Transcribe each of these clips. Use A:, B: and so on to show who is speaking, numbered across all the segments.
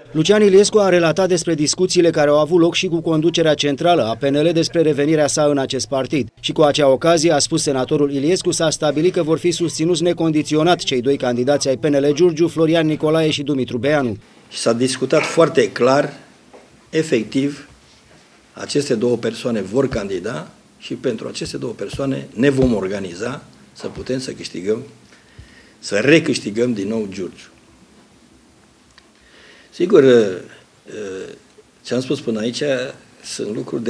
A: Lucian Iliescu a relatat despre discuțiile care au avut loc și cu conducerea centrală a PNL despre revenirea sa în acest partid. Și cu acea ocazie, a spus senatorul Iliescu, s-a stabilit că vor fi susținuți necondiționat cei doi candidați ai PNL Giurgiu, Florian Nicolae și Dumitru Beanu.
B: S-a discutat foarte clar, efectiv, aceste două persoane vor candida și pentru aceste două persoane ne vom organiza să putem să câștigăm, să recâștigăm din nou Giurgiu. Sigur, ce am spus până aici sunt lucruri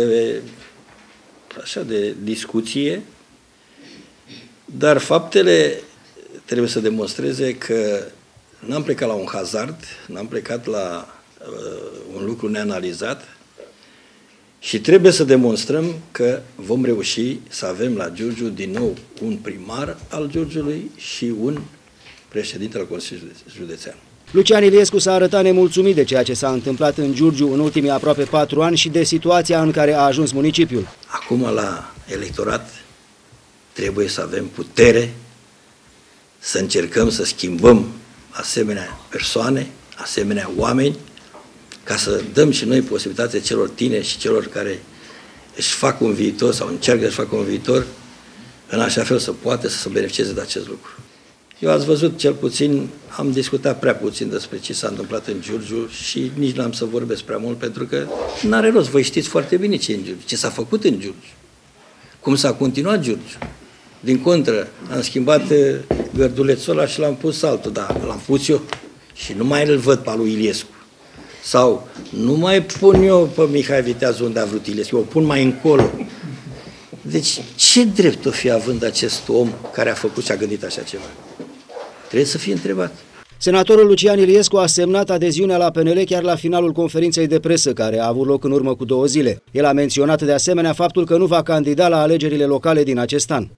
B: de discuție, dar faptele trebuie să demonstreze că n-am plecat la un hazard, n-am plecat la un lucru neanalizat și trebuie să demonstrăm că vom reuși să avem la Giurgiu din nou un primar al Giurgiului și un președinte al Consiliului Județean.
A: Lucian Iliescu s-a arătat nemulțumit de ceea ce s-a întâmplat în Giurgiu în ultimii aproape 4 ani și de situația în care a ajuns municipiul.
B: Acum la electorat trebuie să avem putere, să încercăm să schimbăm asemenea persoane, asemenea oameni, ca să dăm și noi posibilitatea celor tineri și celor care își fac un viitor sau încearcă să-și facă un viitor, în așa fel să poată să se beneficieze de acest lucru. Eu ați văzut, cel puțin, am discutat prea puțin despre ce s-a întâmplat în Giurgiu și nici n-am să vorbesc prea mult, pentru că n-are rost. Voi știți foarte bine ce e în Giurgiu, ce s-a făcut în Giurgiu, cum s-a continuat Giurgiu. Din contră, am schimbat gărdulețul ăla și l-am pus altul, dar l-am pus eu și nu mai îl văd pe lui Iliescu. Sau nu mai pun eu pe Mihai Viteazu unde a vrut Iliescu, eu o pun mai încolo. Deci, ce drept o fi având acest om care a făcut și a gândit așa ceva? Trebuie să fie întrebat.
A: Senatorul Lucian Iliescu a semnat adeziunea la PNL chiar la finalul conferinței de presă care a avut loc în urmă cu 2 zile. El a menționat de asemenea faptul că nu va candida la alegerile locale din acest an.